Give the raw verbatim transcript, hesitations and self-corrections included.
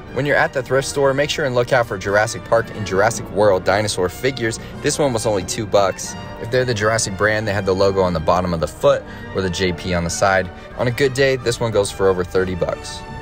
When you're at the thrift store, make sure and look out for Jurassic Park and Jurassic World dinosaur figures. This one was only two bucks. If they're the Jurassic brand, they had the logo on the bottom of the foot or the J P on the side. On a good day, this one goes for over thirty bucks.